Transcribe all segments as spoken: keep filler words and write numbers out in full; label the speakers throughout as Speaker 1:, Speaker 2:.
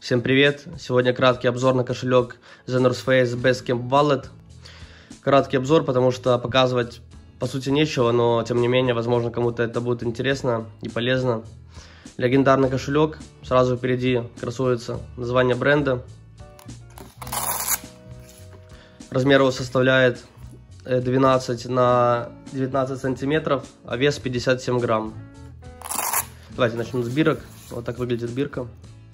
Speaker 1: Всем привет! Сегодня краткий обзор на кошелек The North Face Basecamp Wallet. Краткий обзор, потому что показывать по сути нечего, но тем не менее, возможно, кому-то это будет интересно и полезно. Легендарный кошелек, сразу впереди красуется название бренда. Размер его составляет двенадцать на девятнадцать сантиметров, а вес пятьдесят семь грамм. Давайте начнем с бирок. Вот так выглядит бирка.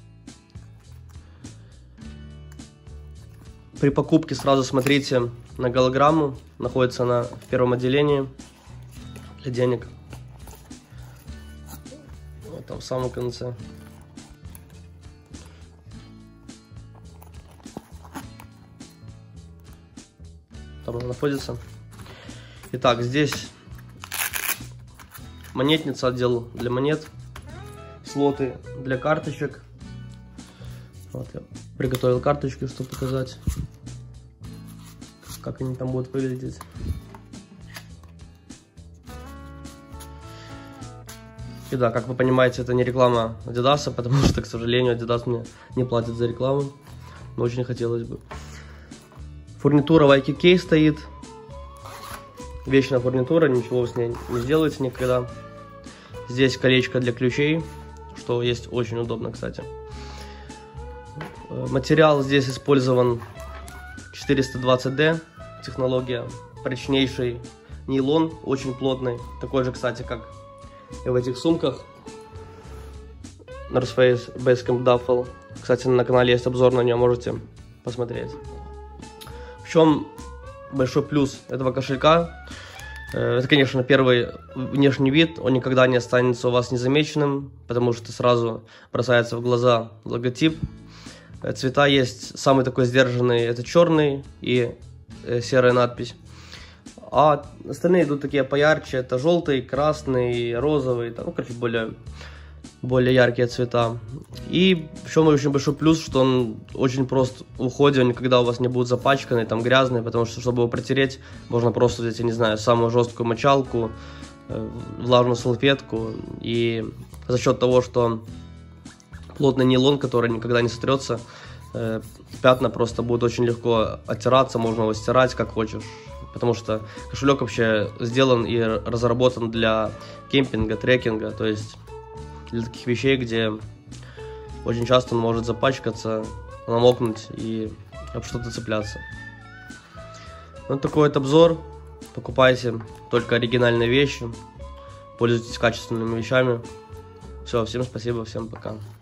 Speaker 1: При покупке сразу смотрите на голограмму, находится она в первом отделении для денег. Вот там в самом конце. Там она находится. Итак, здесь монетница, отдел для монет, слоты для карточек. Вот я приготовил карточки, чтобы показать, как они там будут выглядеть. И да, как вы понимаете, это не реклама Adidas, потому что, к сожалению, Adidas мне не платит за рекламу, но очень хотелось бы. Фурнитура в Айки Кей стоит. Вечная фурнитура, ничего с ней не сделаете никогда. Здесь колечко для ключей, что есть очень удобно, кстати. Материал здесь использован четыреста двадцать дэ, технология, прочнейший нейлон, очень плотный, такой же, кстати, как и в этих сумках North Face Basecamp Duffel. Кстати, на канале есть обзор на нее, можете посмотреть. В чем большой плюс этого кошелька? Это, конечно, первый внешний вид, он никогда не останется у вас незамеченным, потому что сразу бросается в глаза логотип. Цвета есть самый такой сдержанный, это черный и серая надпись. А остальные идут такие поярче, это желтый, красный, розовый, ну, короче, более, более яркие цвета. И в чем очень большой плюс, что он очень прост в уходе, он никогда у вас не будет запачканный, там грязный, потому что, чтобы его протереть, можно просто взять, я не знаю, самую жесткую мочалку, влажную салфетку, и за счет того, что он плотный нейлон, который никогда не сотрется, э, пятна просто будут очень легко оттираться, можно его стирать как хочешь, потому что кошелек вообще сделан и разработан для кемпинга, трекинга, то есть для таких вещей, где очень часто он может запачкаться, намокнуть и об что-то цепляться. Вот такой вот обзор. Покупайте только оригинальные вещи, пользуйтесь качественными вещами. Все, всем спасибо, всем пока.